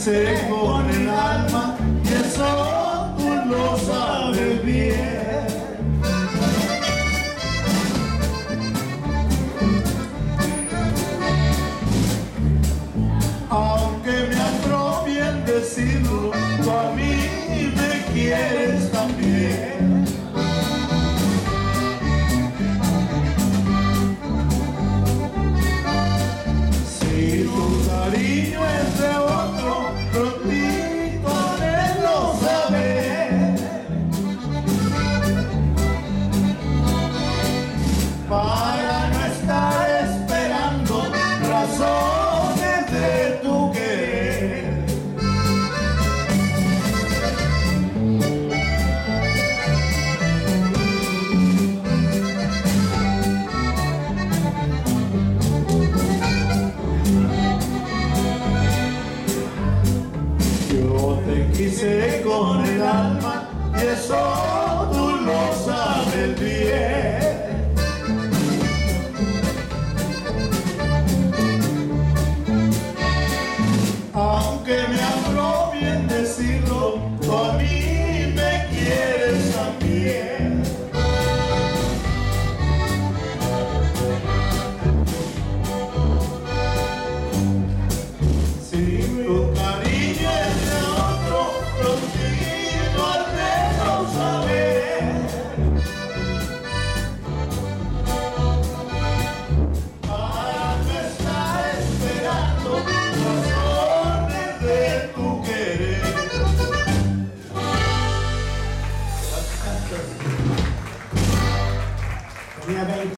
quise con el alma y eso tú lo sabes bien. Aunque me atropie en decirlo, tú a mí me quieres también. Si tu cariño es de otro, prontito de lo saber. Para no estar esperando razones de tu querer. Yo te quise con el alma y eso tú lo sabes bien. Aunque me apropie en decirlo, tú a mí me quieres también.